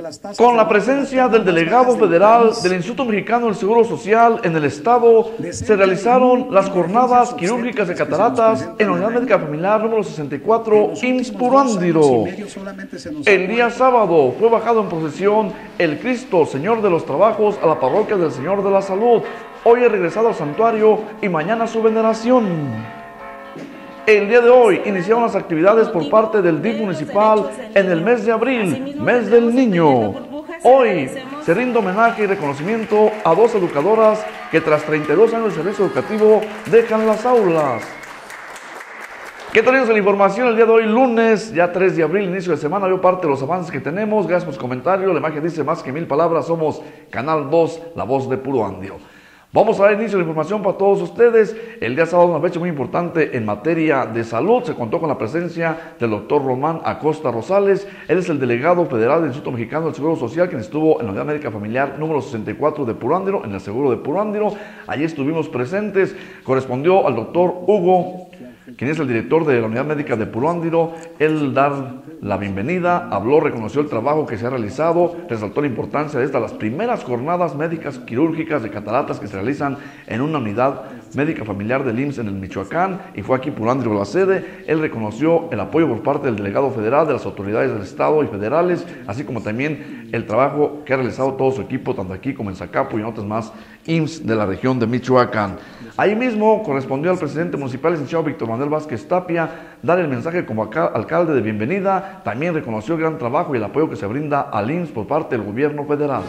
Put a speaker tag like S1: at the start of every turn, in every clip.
S1: Con la presencia del delegado federal del Instituto Mexicano del Seguro Social en el estado, se realizaron las jornadas quirúrgicas de cataratas en la Unidad Médica Familiar número 64, IMSS Puruándiro. El día sábado fue bajado en procesión el Cristo Señor de los Trabajos a la parroquia del Señor de la Salud. Hoy ha regresado al santuario y mañana su veneración. El día de hoy iniciaron las actividades por parte del DIF municipal en el mes de abril, mes del niño. Hoy se rinde homenaje y reconocimiento a 2 educadoras que tras 32 años de servicio educativo dejan las aulas. ¿Qué tenemos en la información el día de hoy, lunes, ya 3 de abril, inicio de semana? Veo parte de los avances que tenemos. Gracias por su comentario. La imagen dice más que 1000 palabras. Somos Canal 2, la voz de Puruándiro. Vamos a dar inicio a la información para todos ustedes. El día sábado, una fecha muy importante en materia de salud. Se contó con la presencia del doctor Román Acosta Rosales. Él es el delegado federal del Instituto Mexicano del Seguro Social, quien estuvo en la Unidad Médica Familiar número 64 de Puruándiro, en el Seguro de Puruándiro. Allí estuvimos presentes. Correspondió al doctor Hugo, quien es el director de la Unidad Médica de Puruándiro, él dar la bienvenida, habló, reconoció el trabajo que se ha realizado, resaltó la importancia de las primeras jornadas médicas quirúrgicas de cataratas que se realizan en una unidad médica familiar del IMSS en el Michoacán, y fue aquí Puruándiro la sede. Él reconoció el apoyo por parte del delegado federal, de las autoridades del estado y federales, así como también el trabajo que ha realizado todo su equipo, tanto aquí como en Zacapu y en otras más IMSS de la región de Michoacán. Ahí mismo correspondió al presidente municipal, licenciado Víctor Manuel Vázquez Tapia, dar el mensaje como alcalde de bienvenida. También reconoció el gran trabajo y el apoyo que se brinda al IMSS por parte del gobierno federal.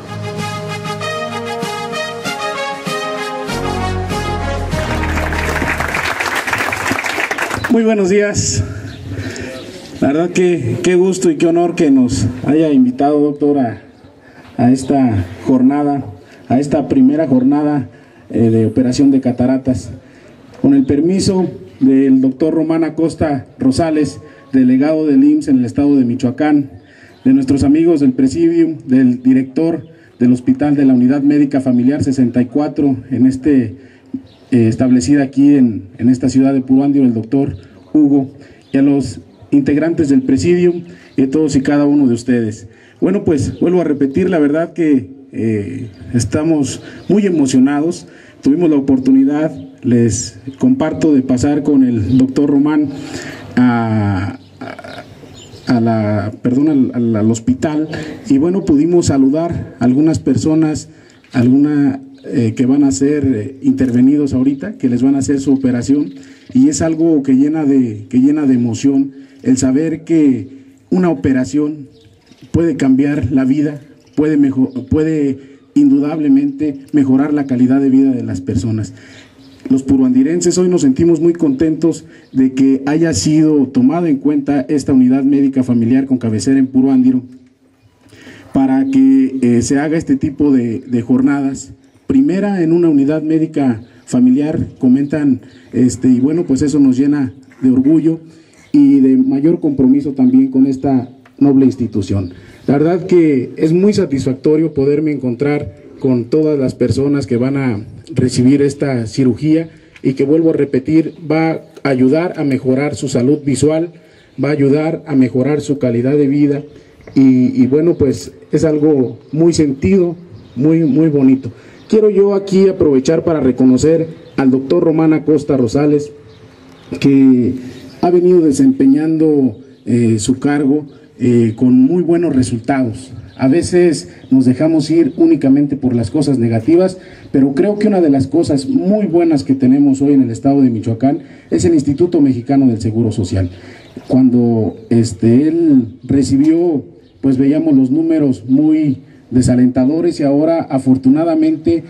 S2: Muy buenos días. La verdad que qué gusto y qué honor que nos haya invitado, doctor, a esta jornada, a esta primera jornada de operación de cataratas. Con el permiso del doctor Román Acosta Rosales, delegado del IMSS en el estado de Michoacán, de nuestros amigos del Presidium, del director del Hospital de la Unidad Médica Familiar 64, establecida aquí en esta ciudad de Puruándiro, el doctor Hugo, y a los integrantes del Presidium y a todos y cada uno de ustedes. Bueno, pues vuelvo a repetir, la verdad que estamos muy emocionados. Tuvimos la oportunidad, les comparto, de pasar con el doctor Román al hospital, y bueno, pudimos saludar a algunas personas, que van a ser intervenidos ahorita, que les van a hacer su operación, y es algo que llena de emoción el saber que una operación puede cambiar la vida, puede indudablemente mejorar la calidad de vida de las personas. Los puruandirenses hoy nos sentimos muy contentos de que haya sido tomada en cuenta esta unidad médica familiar con cabecera en Puruándiro para que se haga este tipo de jornadas. Primera en una unidad médica familiar, comentan, y bueno, pues eso nos llena de orgullo y de mayor compromiso también con esta noble institución. La verdad que es muy satisfactorio poderme encontrar con todas las personas que van a recibir esta cirugía, y que, vuelvo a repetir, va a ayudar a mejorar su salud visual, va a ayudar a mejorar su calidad de vida, y bueno, pues es algo muy sentido, muy bonito. Quiero yo aquí aprovechar para reconocer al doctor Román Acosta Rosales, que ha venido desempeñando su cargo con muy buenos resultados. A veces nos dejamos ir únicamente por las cosas negativas, pero creo que una de las cosas muy buenas que tenemos hoy en el estado de Michoacán es el Instituto Mexicano del Seguro Social. Cuando él recibió, pues veíamos los números muy desalentadores, y ahora afortunadamente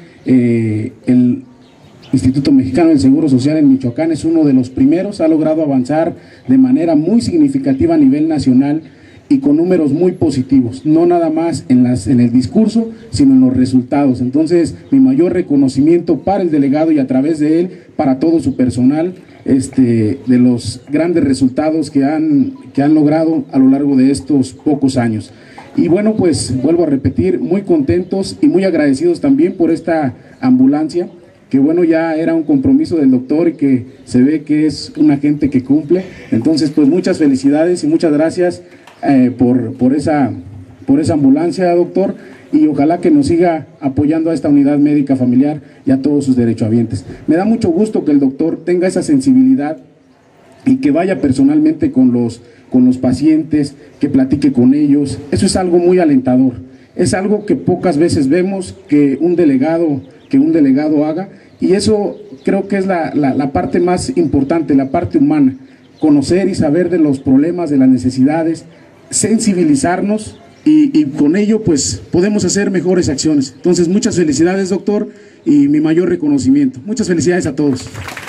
S2: el Instituto Mexicano del Seguro Social en Michoacán es uno de los primeros, ha logrado avanzar de manera muy significativa a nivel nacional y con números muy positivos, no nada más en el discurso, sino en los resultados. Entonces, mi mayor reconocimiento para el delegado y a través de él, para todo su personal, de los grandes resultados que han logrado a lo largo de estos pocos años. Y bueno, pues vuelvo a repetir, muy contentos y muy agradecidos también por esta ambulancia, que bueno, ya era un compromiso del doctor y que se ve que es una gente que cumple. Entonces, pues muchas felicidades y muchas gracias por esa por esa ambulancia, doctor, y ojalá que nos siga apoyando a esta unidad médica familiar y a todos sus derechohabientes. Me da mucho gusto que el doctor tenga esa sensibilidad y que vaya personalmente con los pacientes, que platique con ellos. Eso es algo muy alentador. Es algo que pocas veces vemos que un delegado haga, y eso creo que es la parte más importante, la parte humana, conocer y saber de los problemas, de las necesidades, sensibilizarnos y con ello pues podemos hacer mejores acciones. Entonces, muchas felicidades, doctor, y mi mayor reconocimiento. Muchas felicidades a todos.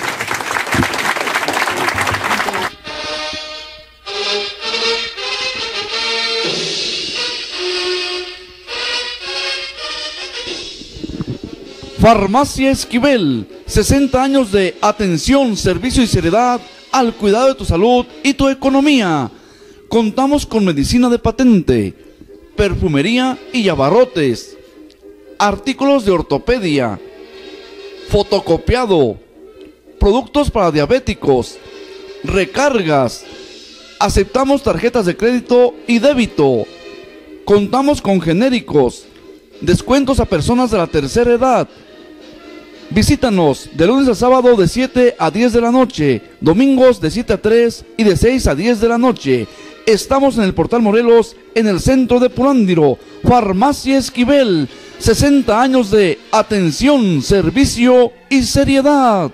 S1: Farmacia Esquivel, 60 años de atención, servicio y seriedad al cuidado de tu salud y tu economía. Contamos con medicina de patente, perfumería y abarrotes, artículos de ortopedia, fotocopiado, productos para diabéticos, recargas. Aceptamos tarjetas de crédito y débito. Contamos con genéricos, descuentos a personas de la tercera edad. Visítanos de lunes a sábado de 7 a 10 de la noche, domingos de 7 a 3 y de 6 a 10 de la noche. Estamos en el Portal Morelos, en el centro de Purándiro. Farmacia Esquivel, 60 años de atención, servicio y seriedad.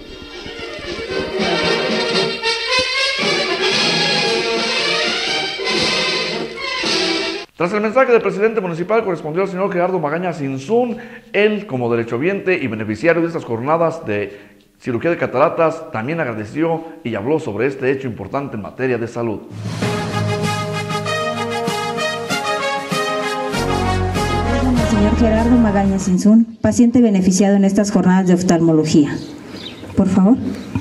S1: Tras el mensaje del presidente municipal correspondió al señor Gerardo Magaña Sinzún. Él, como derechohabiente y beneficiario de estas jornadas de cirugía de cataratas, también agradeció y habló sobre este hecho importante en materia de salud.
S3: Señor Gerardo Magaña Sinzún, paciente beneficiado en estas jornadas de oftalmología. Por favor.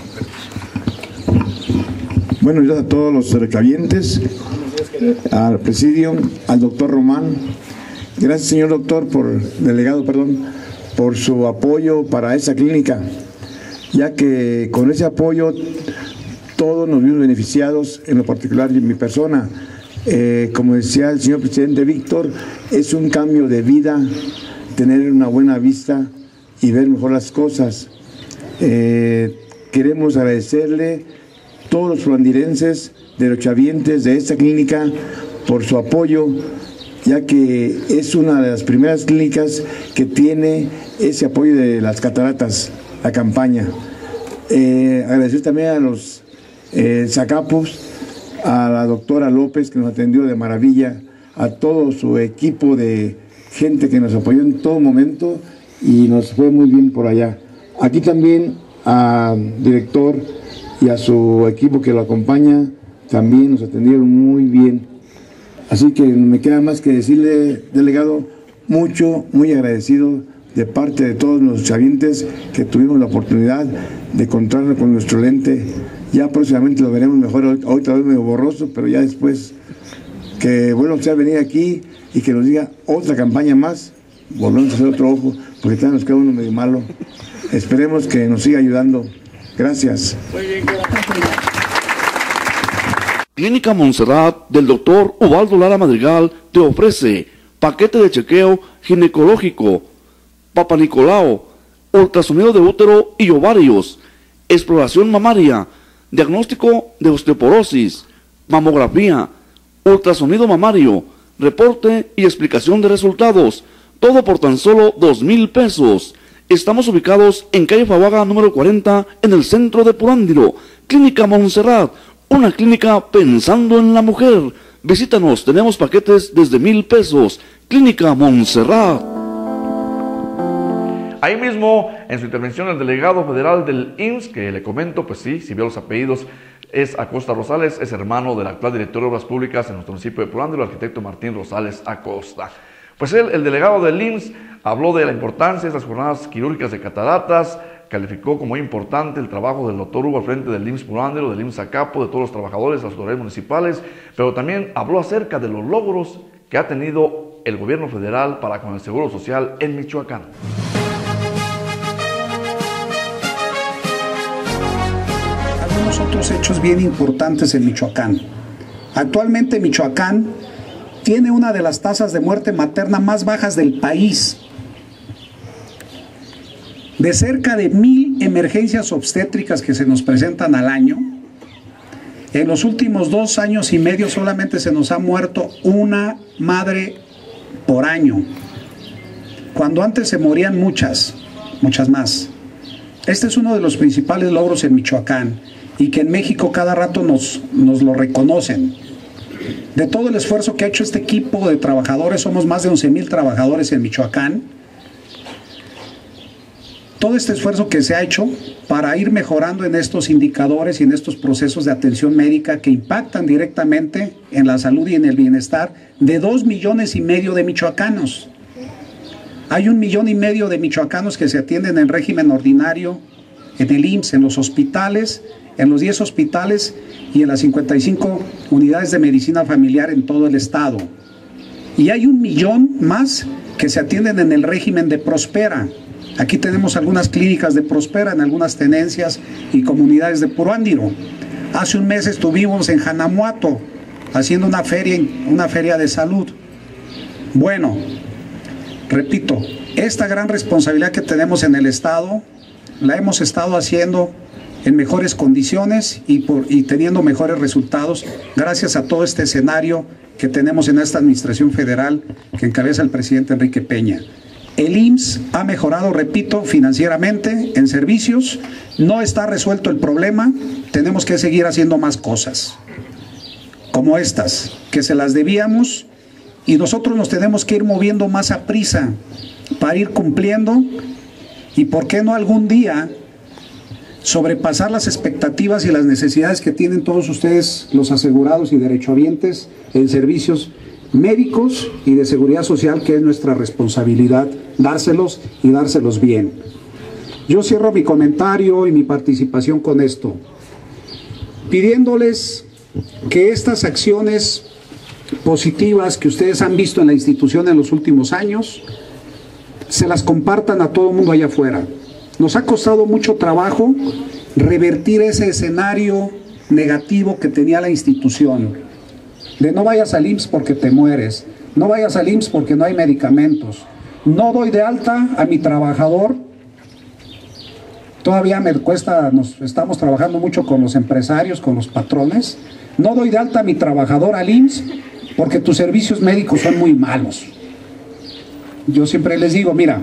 S4: Buenos días a todos los derechohabientes, al presidio, al doctor Román. Gracias, señor doctor, delegado, por su apoyo para esa clínica, ya que con ese apoyo todos nos vimos beneficiados, en lo particular en mi persona. Como decía el señor presidente Víctor, es un cambio de vida tener una buena vista y ver mejor las cosas. Queremos agradecerle a todos los purandirenses, derechohabientes de esta clínica por su apoyo, ya que es una de las primeras clínicas que tiene ese apoyo de las cataratas, la campaña. Agradecer también a los Zacapos, a la doctora López, que nos atendió de maravilla, a todo su equipo de gente que nos apoyó en todo momento y nos fue muy bien por allá. Aquí también al director y a su equipo que lo acompaña, también nos atendieron muy bien. Así que me queda más que decirle, delegado, muy agradecido de parte de todos los chavientes que tuvimos la oportunidad de encontrarnos con nuestro lente. Ya próximamente lo veremos mejor, hoy tal vez medio borroso, pero ya después que vuelva a venir aquí y que nos diga otra campaña más, volvemos a hacer otro ojo, porque también nos queda uno medio malo. Esperemos que nos siga ayudando. Gracias. Muy bien,
S1: Clínica Montserrat del doctor Ubaldo Lara Madrigal te ofrece paquete de chequeo ginecológico, Papa Nicolau, ultrasonido de útero y ovarios, exploración mamaria, diagnóstico de osteoporosis, mamografía, ultrasonido mamario, reporte y explicación de resultados, todo por tan solo 2,000 pesos. Estamos ubicados en calle Fabaga número 40 en el centro de Purándiro. Clínica Montserrat, una clínica pensando en la mujer. Visítanos, tenemos paquetes desde 1,000 pesos. Clínica Montserrat. Ahí mismo, en su intervención, el delegado federal del IMSS, que le comento, pues sí, si vio los apellidos, es Acosta Rosales, es hermano del actual director de Obras Públicas en nuestro municipio de Purándiro, el arquitecto Martín Rosales Acosta. Pues él, el delegado del IMSS, habló de la importancia de estas jornadas quirúrgicas de cataratas, calificó como importante el trabajo del doctor Hugo al frente del IMSS Purándiro, del IMSS Zacapo, de todos los trabajadores, las autoridades municipales, pero también habló acerca de los logros que ha tenido el gobierno federal para con el Seguro Social en Michoacán.
S5: Algunos otros hechos bien importantes en Michoacán. Actualmente Michoacán tiene una de las tasas de muerte materna más bajas del país. De cerca de 1,000 emergencias obstétricas que se nos presentan al año, en los últimos 2 años y medio solamente se nos ha muerto una madre por año, cuando antes se morían muchas más. Este es uno de los principales logros en Michoacán y que en México cada rato nos lo reconocen. De todo el esfuerzo que ha hecho este equipo de trabajadores, somos más de 11,000 trabajadores en Michoacán, todo este esfuerzo que se ha hecho para ir mejorando en estos indicadores y en estos procesos de atención médica que impactan directamente en la salud y en el bienestar de 2,5 millones de michoacanos. Hay 1,5 millones de michoacanos que se atienden en régimen ordinario, en el IMSS, en los hospitales, en los 10 hospitales y en las 55 unidades de medicina familiar en todo el estado. Y hay 1 millón más que se atienden en el régimen de Prospera. Aquí tenemos algunas clínicas de Prospera en algunas tenencias y comunidades de Puruándiro. Hace un mes estuvimos en Janamuato haciendo una feria de salud. Bueno, repito, esta gran responsabilidad que tenemos en el estado la hemos estado haciendo en mejores condiciones y teniendo mejores resultados gracias a todo este escenario que tenemos en esta administración federal que encabeza el presidente Enrique Peña. El IMSS ha mejorado, repito, financieramente, en servicios, no está resuelto el problema, tenemos que seguir haciendo más cosas, como estas, que se las debíamos, y nosotros nos tenemos que ir moviendo más a prisa para ir cumpliendo, y por qué no algún día sobrepasar las expectativas y las necesidades que tienen todos ustedes, los asegurados y derechohabientes, en servicios médicos y de seguridad social, que es nuestra responsabilidad dárselos y dárselos bien. Yo cierro mi comentario y mi participación con esto, pidiéndoles que estas acciones positivas que ustedes han visto en la institución en los últimos años, se las compartan a todo el mundo allá afuera. Nos ha costado mucho trabajo revertir ese escenario negativo que tenía la institución, de no vayas al IMSS porque te mueres, no vayas al IMSS porque no hay medicamentos, no doy de alta a mi trabajador, todavía me cuesta, estamos trabajando mucho con los empresarios, con los patrones, no doy de alta a mi trabajador al IMSS porque tus servicios médicos son muy malos. Yo siempre les digo, mira,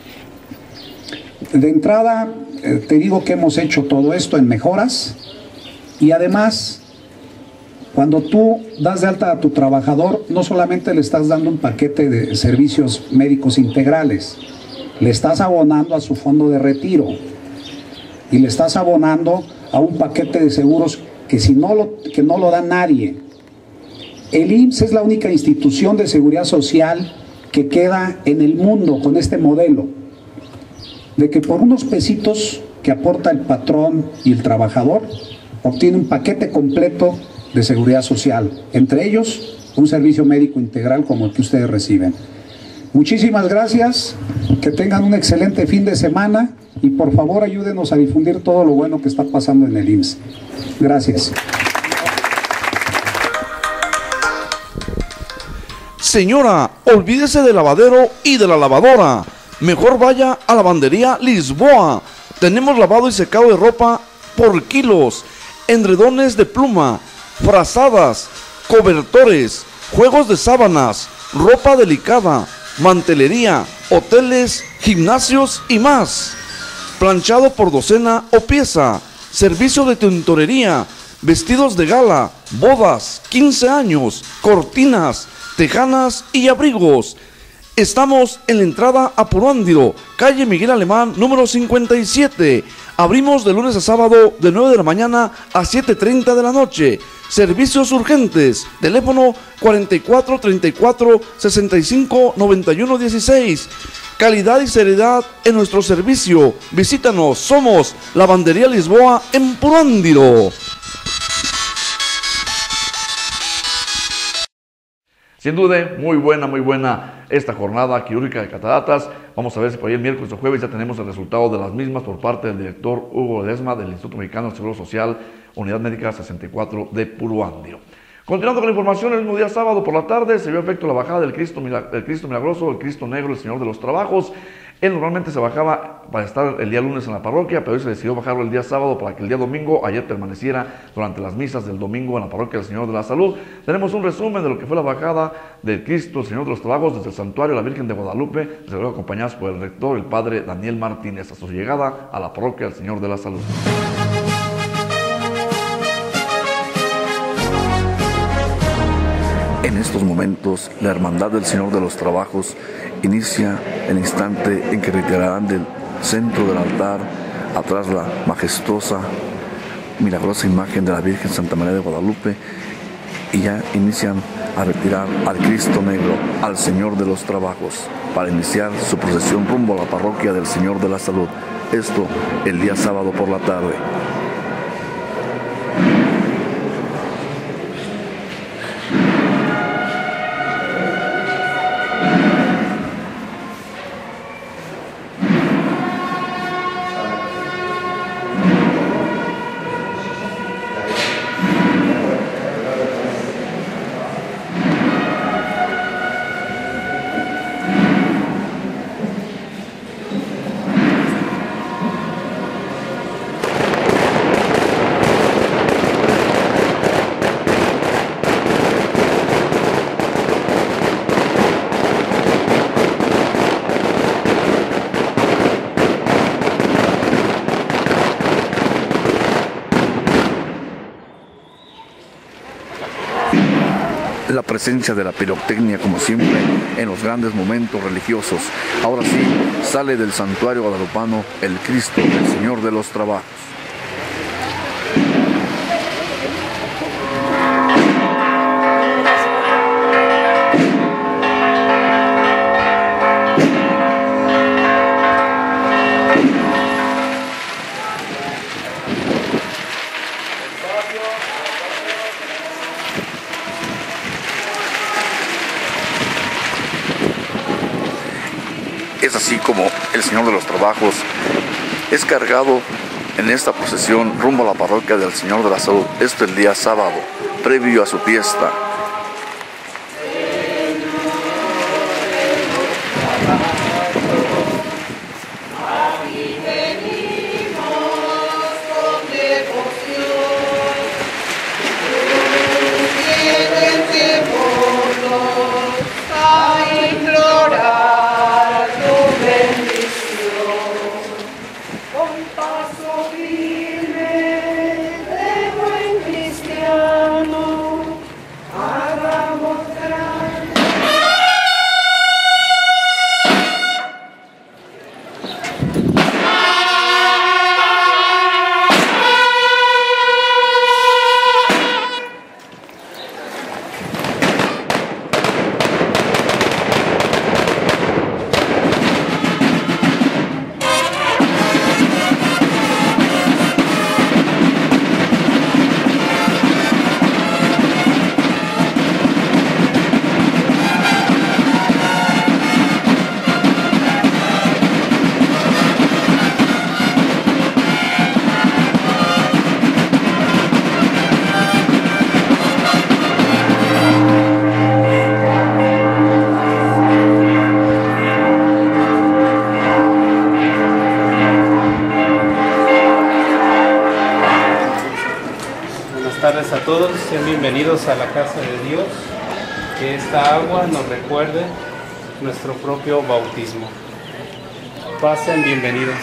S5: de entrada te digo que hemos hecho todo esto en mejoras y además, cuando tú das de alta a tu trabajador, no solamente le estás dando un paquete de servicios médicos integrales, le estás abonando a su fondo de retiro y le estás abonando a un paquete de seguros que no lo da nadie. El IMSS es la única institución de seguridad social que queda en el mundo con este modelo, de que por unos pesitos que aporta el patrón y el trabajador, obtiene un paquete completo de seguridad social, entre ellos un servicio médico integral como el que ustedes reciben. Muchísimas gracias, que tengan un excelente fin de semana y por favor ayúdenos a difundir todo lo bueno que está pasando en el IMSS. Gracias.
S1: Señora, olvídese del lavadero y de la lavadora. Mejor vaya a Lavandería Lisboa. Tenemos lavado y secado de ropa por kilos, edredones de pluma, frazadas, cobertores, juegos de sábanas, ropa delicada, mantelería, hoteles, gimnasios y más. Planchado por docena o pieza, servicio de tintorería, vestidos de gala, bodas, 15 años, cortinas, tejanas y abrigos. Estamos en la entrada a Puruándiro, calle Miguel Alemán, número 57. Abrimos de lunes a sábado de 9 de la mañana a 7:30 de la noche. Servicios urgentes, teléfono 44 34 65 91 16. Calidad y seriedad en nuestro servicio. Visítanos, somos Lavandería Lisboa en Puruándiro. Sin duda, muy buena esta jornada quirúrgica de cataratas. Vamos a ver si por ahí el miércoles o jueves ya tenemos el resultado de las mismas por parte del director Hugo Ledesma del Instituto Mexicano del Seguro Social, Unidad Médica 64 de Puruándiro. Continuando con la información, el mismo día sábado por la tarde se vio efecto la bajada del Cristo Milagroso, el Cristo Negro, el Señor de los Trabajos. Él normalmente se bajaba para estar el día lunes en la parroquia, pero hoy se decidió bajarlo el día sábado para que el día domingo, ayer permaneciera durante las misas del domingo en la parroquia del Señor de la Salud. Tenemos un resumen de lo que fue la bajada del Cristo, el Señor de los Trabajos, desde el Santuario de la Virgen de Guadalupe, desde luego acompañados por el rector, el padre Daniel Martínez, a su llegada a la parroquia del Señor de la Salud.
S6: En estos momentos, la Hermandad del Señor de los Trabajos inicia el instante en que retirarán del centro del altar, atrás la majestuosa, milagrosa imagen de la Virgen Santa María de Guadalupe, y ya inician a retirar al Cristo Negro, al Señor de los Trabajos, para iniciar su procesión rumbo a la parroquia del Señor de la Salud. Esto el día sábado por la tarde. La presencia de la pirotecnia, como siempre, en los grandes momentos religiosos. Ahora sí, sale del santuario guadalupano el Cristo, el Señor de los Trabajos. Es así como el Señor de los Trabajos es cargado en esta procesión rumbo a la parroquia del Señor de la Salud. Esto el día sábado, previo a su fiesta.
S7: Buenas tardes a todos, sean bienvenidos a la casa de Dios. Que esta agua nos recuerde nuestro propio bautismo. Pasen, bienvenidos.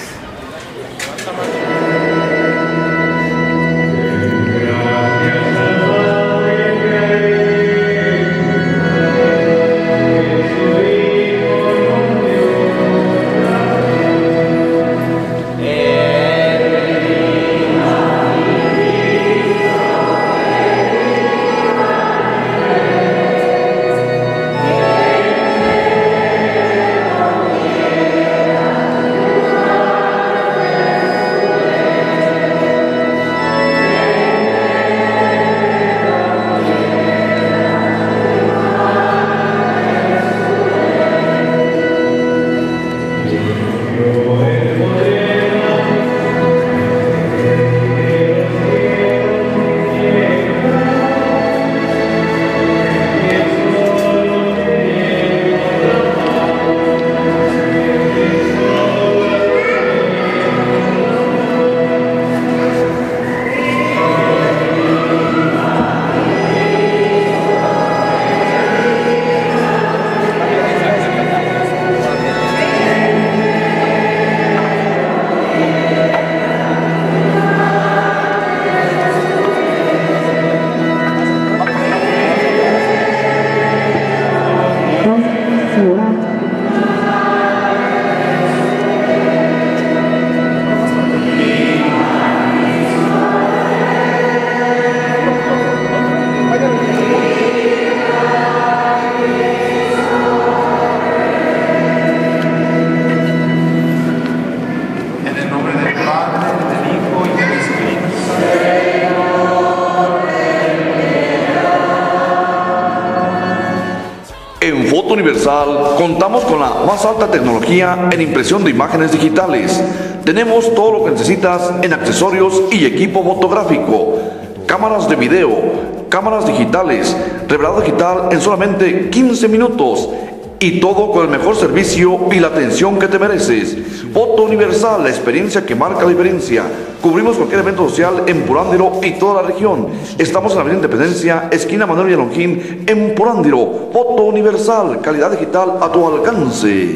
S1: Universal contamos con la más alta tecnología en impresión de imágenes digitales. Tenemos todo lo que necesitas en accesorios y equipo fotográfico, cámaras de video, cámaras digitales, revelado digital en solamente 15 minutos. Y todo con el mejor servicio y la atención que te mereces. Foto Universal, la experiencia que marca la diferencia. Cubrimos cualquier evento social en Purándiro y toda la región. Estamos en la Avenida Independencia, esquina Manuel Villalongín, en Purándiro. Foto Universal, calidad digital a tu alcance.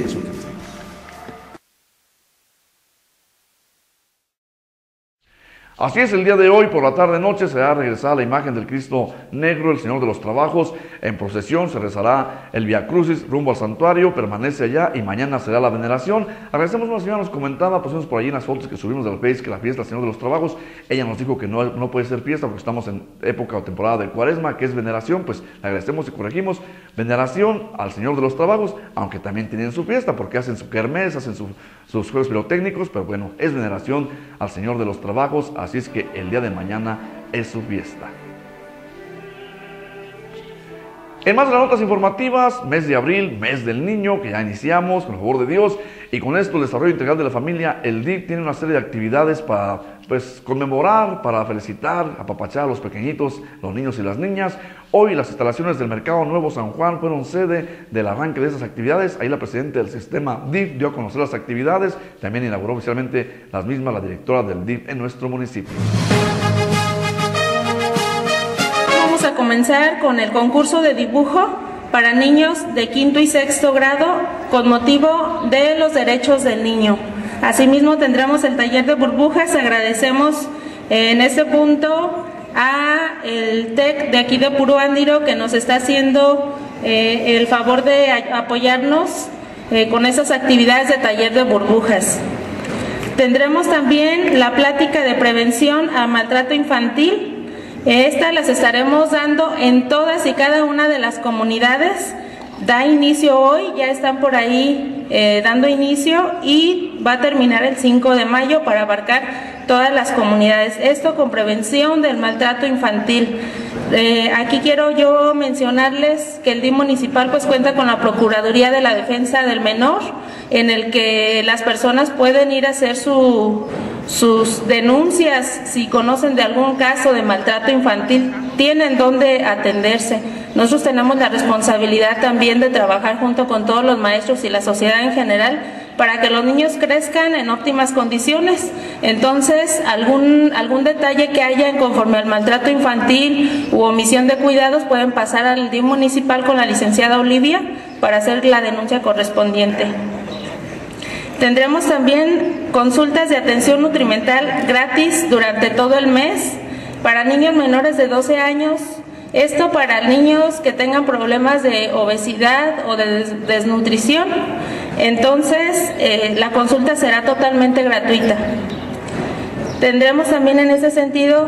S1: Así es, el día de hoy, por la tarde-noche, será regresada la imagen del Cristo Negro, el Señor de los Trabajos. En procesión se rezará el Vía Crucis rumbo al santuario, permanece allá y mañana será la veneración. Agradecemos a una señora, nos comentaba, pusimos por allí en las fotos que subimos del Face, que la fiesta del Señor de los Trabajos, ella nos dijo que no puede ser fiesta porque estamos en época o temporada de Cuaresma, que es veneración. Pues le agradecemos y corregimos, veneración al Señor de los Trabajos, aunque también tienen su fiesta porque hacen su kermés, hacen sus juegos pirotécnicos, pero bueno, es veneración al Señor de los Trabajos. Así es que el día de mañana es su fiesta. En más de las notas informativas, mes de abril, mes del niño, que ya iniciamos con el favor de Dios, y con esto el desarrollo integral de la familia, el DIF tiene una serie de actividades para conmemorar, para felicitar, apapachar a los pequeñitos, los niños y las niñas. Hoy las instalaciones del Mercado Nuevo San Juan fueron sede del arranque de esas actividades. Ahí la presidenta del sistema DIF dio a conocer las actividades, también inauguró oficialmente las mismas la directora del DIF en nuestro municipio.
S8: Vamos a comenzar con el concurso de dibujo para niños de quinto y sexto grado con motivo de los derechos del niño. Asimismo tendremos el taller de burbujas. Agradecemos en este punto a el TEC de aquí de Puruándiro que nos está haciendo el favor de apoyarnos con esas actividades de taller de burbujas. Tendremos también la plática de prevención a maltrato infantil. Estas las estaremos dando en todas y cada una de las comunidades. Da inicio hoy, ya están por ahí dando inicio y va a terminar el 5 de mayo para abarcar todas las comunidades. Esto con prevención del maltrato infantil. Aquí quiero yo mencionarles que el DIF municipal pues cuenta con la Procuraduría de la Defensa del Menor, en el que las personas pueden ir a hacer sus denuncias si conocen de algún caso de maltrato infantil, tienen donde atenderse. Nosotros tenemos la responsabilidad también de trabajar junto con todos los maestros y la sociedad en general para que los niños crezcan en óptimas condiciones. Entonces, algún detalle que haya en conforme al maltrato infantil u omisión de cuidados pueden pasar al DIF municipal con la licenciada Olivia para hacer la denuncia correspondiente. Tendremos también consultas de atención nutrimental gratis durante todo el mes para niños menores de 12 años. Esto para niños que tengan problemas de obesidad o de desnutrición. Entonces, la consulta será totalmente gratuita. Tendremos también en ese sentido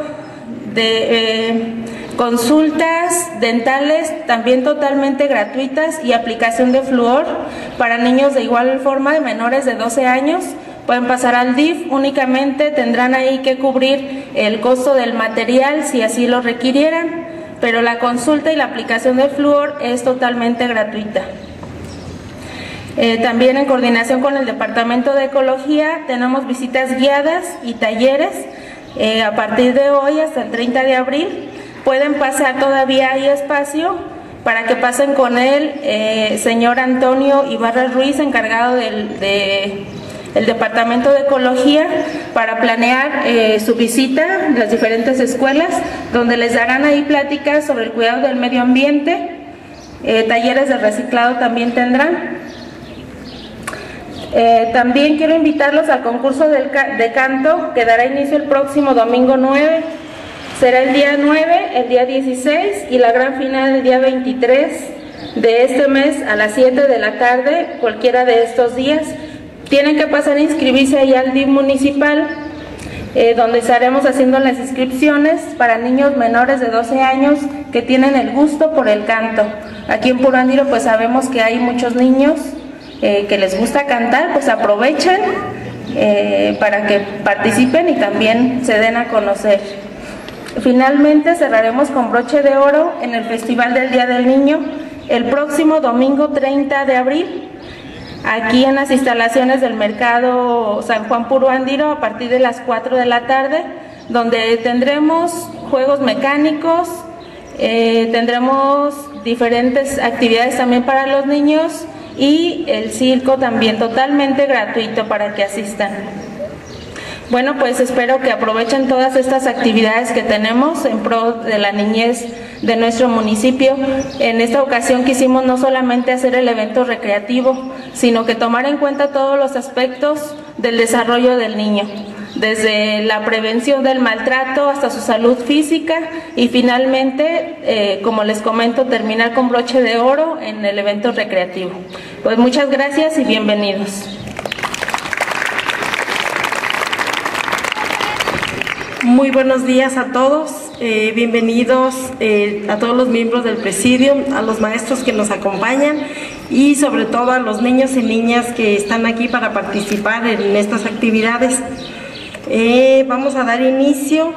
S8: consultas dentales también totalmente gratuitas y aplicación de flúor para niños de igual forma de menores de 12 años. Pueden pasar al DIF, únicamente tendrán ahí que cubrir el costo del material si así lo requirieran, pero la consulta y la aplicación de flúor es totalmente gratuita. También en coordinación con el Departamento de Ecología tenemos visitas guiadas y talleres a partir de hoy hasta el 30 de abril. Pueden pasar, todavía hay espacio para que pasen con el señor Antonio Ibarra Ruiz, encargado del Departamento de Ecología, para planear su visita a las diferentes escuelas, donde les darán ahí pláticas sobre el cuidado del medio ambiente, talleres de reciclado también tendrán. También quiero invitarlos al concurso de canto que dará inicio el próximo domingo 9. Será el día 9, el día 16 y la gran final el día 23 de este mes a las 7 de la tarde, cualquiera de estos días. Tienen que pasar a inscribirse allá al DIF municipal, donde estaremos haciendo las inscripciones para niños menores de 12 años que tienen el gusto por el canto. Aquí en Purándiro pues sabemos que hay muchos niños que les gusta cantar, pues aprovechen para que participen y también se den a conocer. Finalmente cerraremos con broche de oro en el Festival del Día del Niño, el próximo domingo 30 de abril, aquí en las instalaciones del Mercado San Juan Puruándiro a partir de las 4 de la tarde, donde tendremos juegos mecánicos, tendremos diferentes actividades también para los niños y el circo también totalmente gratuito para que asistan. Bueno, pues espero que aprovechen todas estas actividades que tenemos en pro de la niñez de nuestro municipio. En esta ocasión quisimos no solamente hacer el evento recreativo, sino que tomar en cuenta todos los aspectos del desarrollo del niño, desde la prevención del maltrato hasta su salud física y finalmente, como les comento, terminar con broche de oro en el evento recreativo. Pues muchas gracias y bienvenidos.
S9: Muy buenos días a todos, bienvenidos a todos los miembros del presidio, a los maestros que nos acompañan y sobre todo a los niños y niñas que están aquí para participar en estas actividades. Vamos a dar inicio,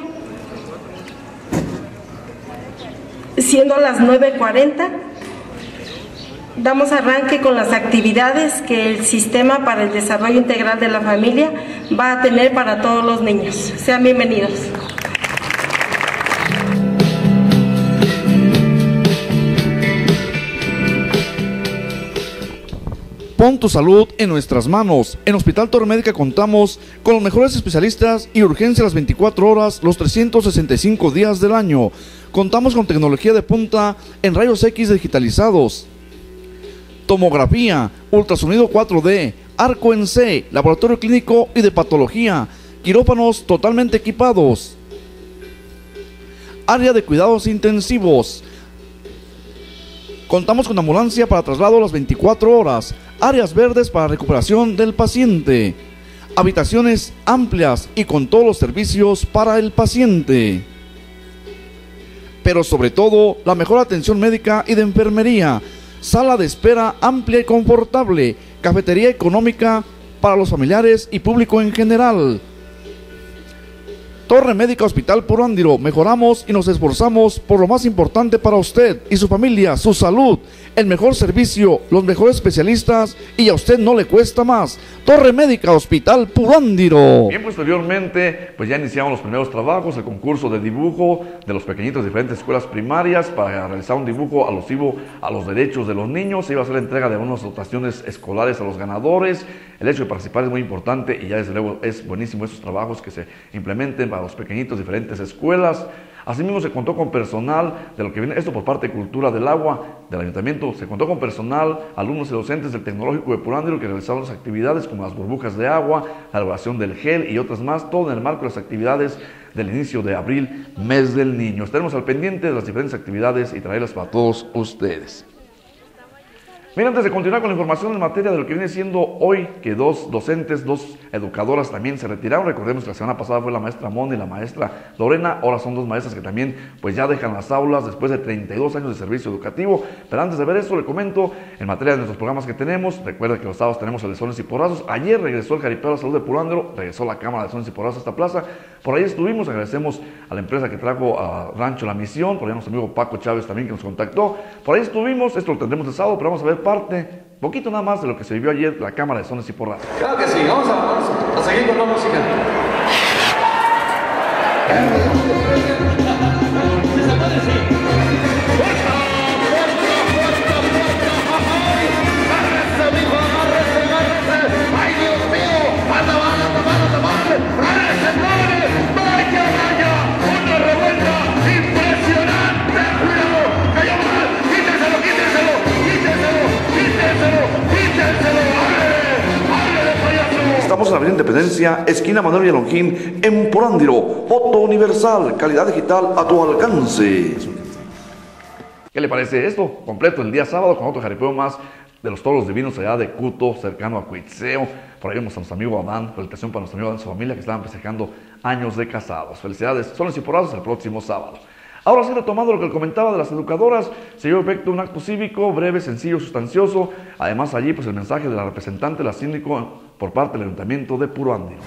S9: siendo las 9:40. Damos arranque con las actividades que el Sistema para el Desarrollo Integral de la Familia va a tener para todos los niños. Sean bienvenidos.
S1: Pon tu salud en nuestras manos. En Hospital Torre Médica contamos con los mejores especialistas y urgencia las 24 horas, los 365 días del año. Contamos con tecnología de punta en rayos X digitalizados, tomografía, ultrasonido 4D, arco en C, laboratorio clínico y de patología, quirófanos totalmente equipados, área de cuidados intensivos. Contamos con ambulancia para traslado a las 24 horas, áreas verdes para recuperación del paciente, habitaciones amplias y con todos los servicios para el paciente. Pero sobre todo, la mejor atención médica y de enfermería, sala de espera amplia y confortable, cafetería económica para los familiares y público en general. Torre Médica Hospital Puruándiro, mejoramos y nos esforzamos por lo más importante para usted y su familia, su salud, el mejor servicio, los mejores especialistas y a usted no le cuesta más. Torre Médica Hospital Puruándiro. Bien, posteriormente, pues ya iniciamos los primeros trabajos, el concurso de dibujo de los pequeñitos de diferentes escuelas primarias para realizar un dibujo alusivo a los derechos de los niños. Se iba a hacer la entrega de unas dotaciones escolares a los ganadores. El hecho de participar es muy importante y ya desde luego es buenísimo esos trabajos que se implementen para los pequeñitos de diferentes escuelas. Asimismo se contó con personal de lo que viene, esto por parte de Cultura del Agua del Ayuntamiento, se contó con personal, alumnos y docentes del Tecnológico de Puruándiro que realizaron las actividades como las burbujas de agua, la elaboración del gel y otras más, todo en el marco de las actividades del inicio de abril, mes del niño. Estaremos al pendiente de las diferentes actividades y traerlas para todos ustedes. Mira, antes de continuar con la información en materia de lo que viene siendo hoy, que dos docentes, dos educadoras también se retiraron. Recordemos que la semana pasada fue la maestra Mona y la maestra Lorena, ahora son dos maestras que también pues ya dejan las aulas después de 32 años de servicio educativo. Pero antes de ver esto, le comento en materia de nuestros programas que tenemos. Recuerda que los sábados tenemos el de Sones y Porrazos. Ayer regresó el Jaripeo de la Salud de Puruándiro, regresó la Cámara de Sones y Porrazos a esta plaza. Por ahí estuvimos, agradecemos a la empresa que trajo a Rancho La Misión, por ahí nuestro amigo Paco Chávez también que nos contactó. Por ahí estuvimos, esto lo tendremos el sábado, pero vamos a ver parte, poquito nada más de lo que se vivió ayer la Cámara de Sones y Porrazos.
S10: Claro que sí, vamos a seguir con la música.
S6: Estamos en la Avenida Independencia, esquina Manuel Villalongín, en Puruándiro. Foto universal, calidad digital a tu alcance.
S1: ¿Qué le parece esto? Completo el día sábado con otro jaripeo más de los toros divinos allá de Cuto, cercano a Cuitzeo. Por ahí vemos a nuestro amigo Adán, felicitación para nuestro amigo Adán y su familia que estaban festejando años de casados. Felicidades, Sones y Porrazos el próximo sábado. Ahora sí, retomando lo que comentaba de las educadoras, se llevó a efecto un acto cívico breve, sencillo, sustancioso. Además allí pues el mensaje de la representante, la síndico, por parte del Ayuntamiento de Puruándiro.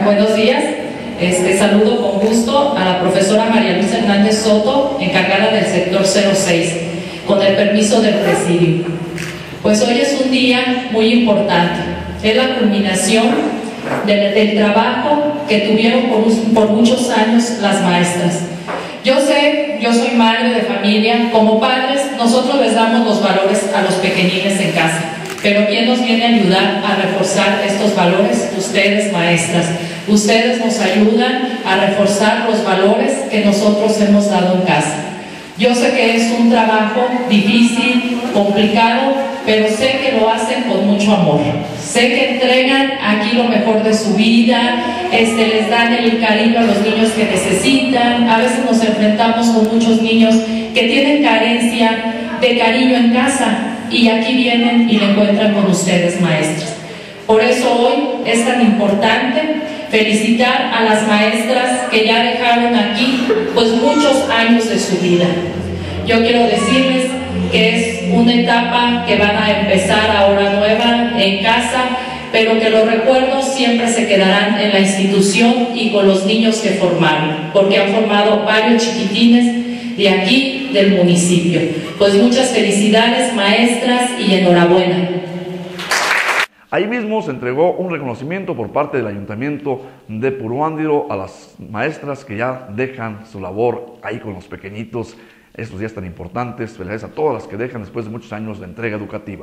S11: buenos días. Saludo con gusto a la profesora María Luisa Hernández Soto, encargada del sector 06, con el permiso del presidio. Pues hoy es un día muy importante, es la culminación del trabajo que tuvieron por muchos años las maestras. Yo sé, yo soy madre de familia, como padres nosotros les damos los valores a los pequeñines en casa, pero ¿quién nos viene a ayudar a reforzar estos valores? Ustedes, maestras. Ustedes nos ayudan a reforzar los valores que nosotros hemos dado en casa. Yo sé que es un trabajo difícil, complicado, pero sé que lo hacen con mucho amor. Sé que entregan aquí lo mejor de su vida, les dan el cariño a los niños que necesitan. A veces nos enfrentamos con muchos niños que tienen carencia de cariño en casa y aquí vienen y lo encuentran con ustedes, maestras. Por eso hoy es tan importante felicitar a las maestras que ya dejaron aquí pues muchos años de su vida. Yo quiero decirles que es una etapa que van a empezar ahora nueva en casa, pero que los recuerdos siempre se quedarán en la institución y con los niños que formaron, porque han formado varios chiquitines de aquí del municipio. Pues muchas felicidades, maestras, y enhorabuena.
S1: Ahí mismo se entregó un reconocimiento por parte del Ayuntamiento de Puruándiro a las maestras que ya dejan su labor ahí con los pequeñitos, estos días tan importantes. Felicidades a todas las que dejan después de muchos años de entrega educativa.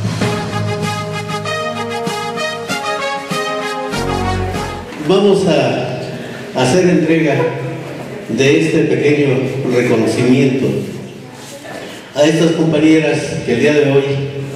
S12: Vamos a hacer entrega de este pequeño reconocimiento a estas compañeras que el día de hoy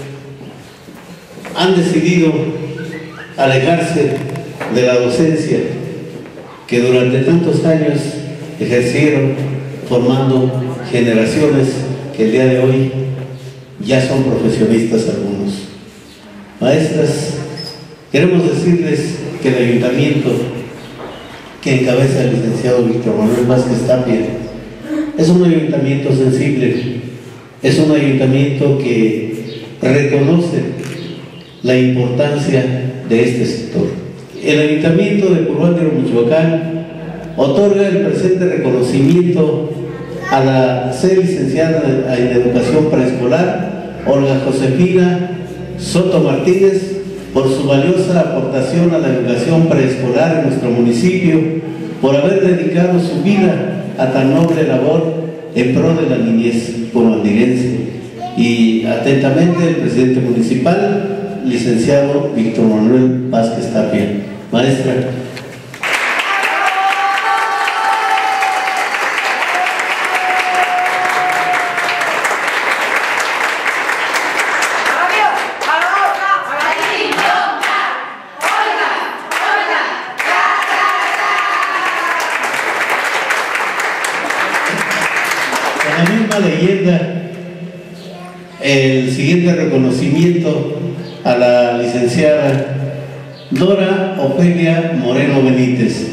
S12: han decidido alejarse de la docencia que durante tantos años ejercieron, formando generaciones que el día de hoy ya son profesionistas algunos. Maestras, queremos decirles que el ayuntamiento que encabeza el licenciado Víctor Manuel Vázquez Tapia es un ayuntamiento sensible, es un ayuntamiento que reconoce la importancia de este sector. El Ayuntamiento de Puruándiro, Michoacán, otorga el presente reconocimiento a la ser licenciada en Educación Preescolar, Olga Josefina Soto Martínez, por su valiosa aportación a la educación preescolar en nuestro municipio, por haber dedicado su vida a tan noble labor en pro de la niñez puruandirense. Y atentamente el presidente municipal, licenciado Víctor Manuel Vázquez Tapia. Maestra. Con la misma leyenda, el siguiente reconocimiento a la licenciada Dora Ofelia Moreno Benítez.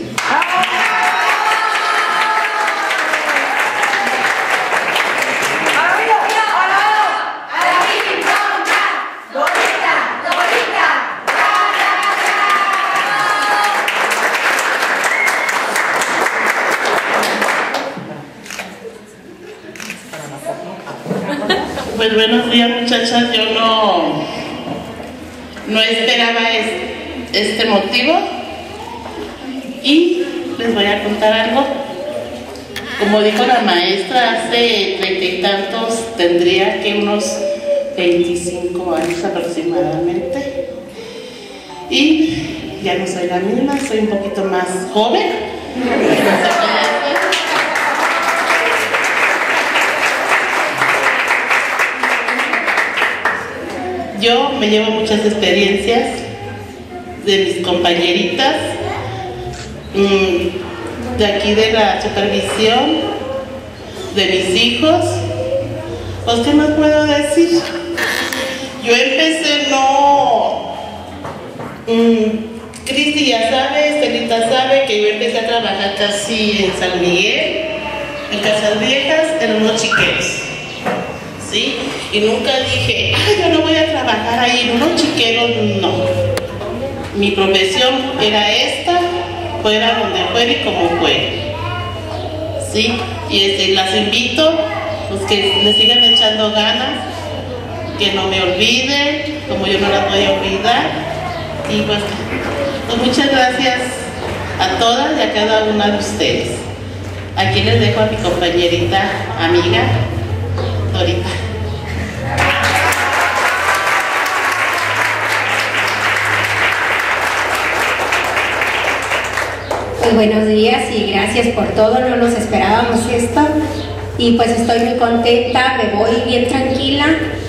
S13: Pues buenos días, muchachas. Yo no esperaba este motivo y les voy a contar algo. Como dijo la maestra, hace 30 y tantos, tendría que unos 25 años aproximadamente, y ya no soy la misma, soy un poquito más joven. Yo me llevo muchas experiencias de mis compañeritas, de aquí de la supervisión, de mis hijos. Pues, ¿qué más puedo decir? Yo empecé, Cristi ya sabe, Estelita sabe que yo empecé a trabajar casi en San Miguel, en Casas Viejas, en unos chiqueros. ¿Sí? Y nunca dije, yo no voy a trabajar ahí en unos chiqueros, no. Mi profesión era esta, fuera, donde fuera y como fuera. ¿Sí? Y las invito pues, que le sigan echando ganas, que no me olviden, como yo no las voy a olvidar. Y pues muchas gracias a todas y a cada una de ustedes. Aquí les dejo a mi compañerita, amiga, Dorita.
S14: Pues buenos días y gracias por todo, no nos esperábamos esto y pues estoy muy contenta, me voy bien tranquila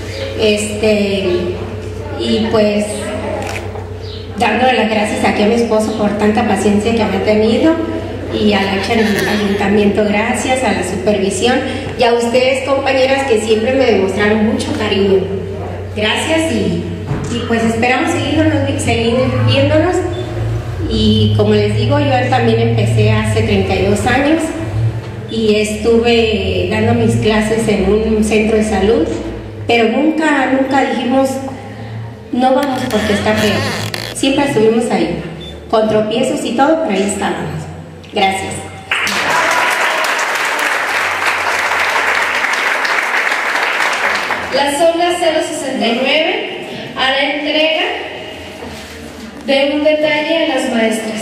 S14: y pues dándole las gracias aquí a mi esposo por tanta paciencia que me ha tenido y al ayuntamiento gracias, a la supervisión y a ustedes compañeras que siempre me demostraron mucho cariño. Gracias y pues esperamos seguir viéndonos. Y como les digo, yo también empecé hace 32 años y estuve dando mis clases en un centro de salud, pero nunca dijimos, no vamos porque está feo. Siempre estuvimos ahí, con tropiezos y todo, pero ahí estábamos. Gracias.
S15: La zona 069 hará entrega de un detalle a las maestras.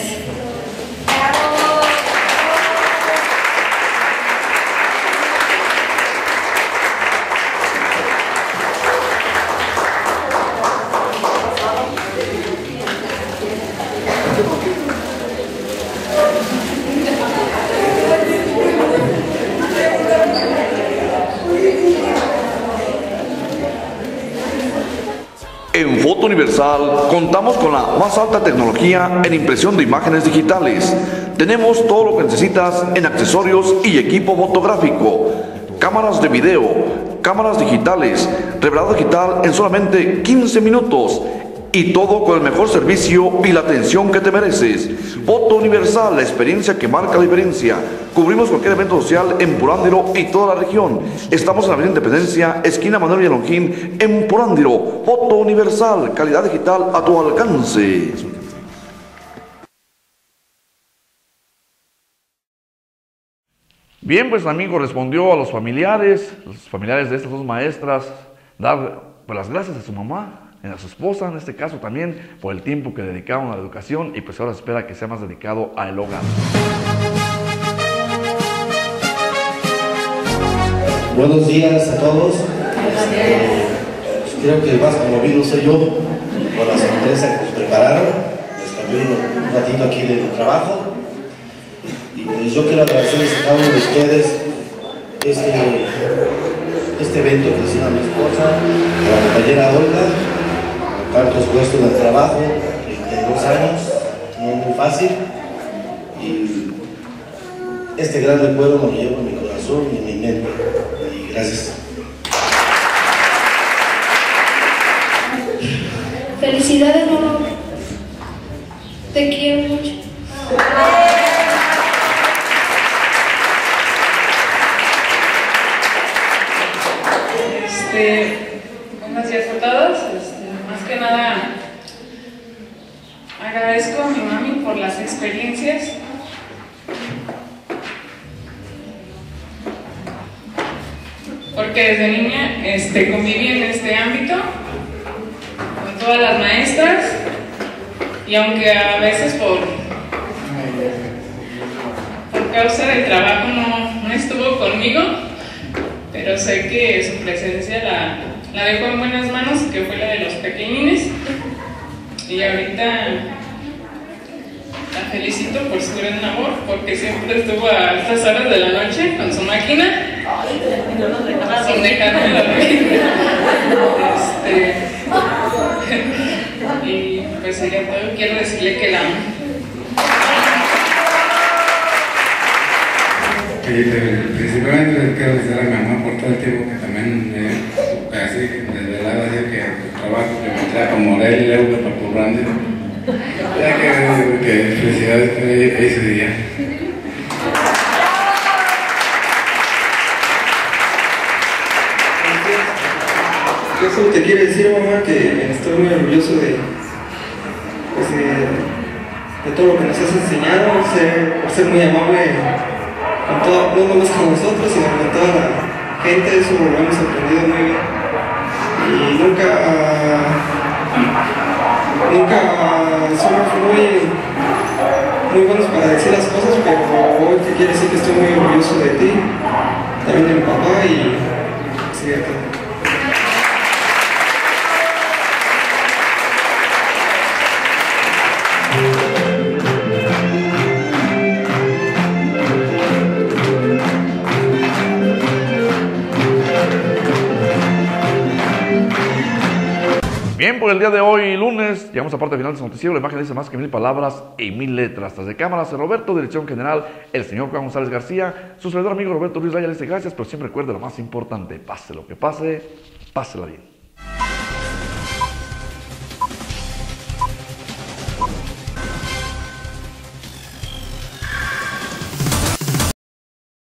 S1: En Foto Universal contamos con la más alta tecnología en impresión de imágenes digitales. Tenemos todo lo que necesitas en accesorios y equipo fotográfico, cámaras de video, cámaras digitales, revelado digital en solamente 15 minutos. Y todo con el mejor servicio y la atención que te mereces. Foto Universal, la experiencia que marca la diferencia. Cubrimos cualquier evento social en Purándiro y toda la región. Estamos en la Avenida Independencia, esquina Manuel Villalongín, en Purándiro. Foto Universal, calidad digital a tu alcance. Bien, pues también correspondió a los familiares de estas dos maestras, dar pues, las gracias a su mamá, a su esposa en este caso también, por el tiempo que dedicaron a la educación y pues ahora se espera que sea más dedicado al hogar.
S12: Buenos días a todos. Creo que el más conmovido soy yo por la sorpresa que nos prepararon. Les cambié un ratito aquí del trabajo. Y pues yo quiero agradecerles a cada uno de ustedes este evento que hicieron a mi esposa, a la compañera Olga, tantos puestos en el trabajo, 32 años, no muy fácil, y este gran recuerdo me lo llevo en mi corazón y en mi mente, y gracias.
S15: Felicidades, mamá, te quiero mucho.
S16: Buenos días a todos. Más que nada agradezco a mi mami por las experiencias. Porque desde niña conviví en este ámbito con todas las maestras y aunque a veces por causa del trabajo no estuvo conmigo, pero sé que su presencia la dejó en buenas manos, que fue la de los pequeñines, y ahorita la felicito por su gran labor, porque siempre estuvo a estas horas de la noche con su máquina, sin dejarme dormir. Y pues ella todo quiero decirle que la amo.
S17: Principalmente quiero agradecer a mi mamá por todo el tiempo que también así, desde la hora que el trabajo que me trae como Morel y luego para Purándiro. Ya que felicidades por ese día.
S18: Yo solo te quiero decir, mamá, que estoy muy orgulloso de todo lo que nos has enseñado, por ser muy amable con todo, no nomás con nosotros, sino con toda la gente. Eso lo hemos aprendido muy bien. Y nunca somos muy buenos para decir las cosas, pero hoy te quiero decir que estoy muy orgulloso de ti, también de mi papá, y sigue aquí.
S1: Bien, por el día de hoy, lunes, llegamos a parte final de este noticiero. La imagen dice más que 1000 palabras y 1000 letras. Tras de cámaras, Roberto, dirección general, el señor Juan González García. Su servidor amigo Roberto Ruiz Raya le dice gracias, pero siempre recuerde lo más importante: pase lo que pase, pásela bien.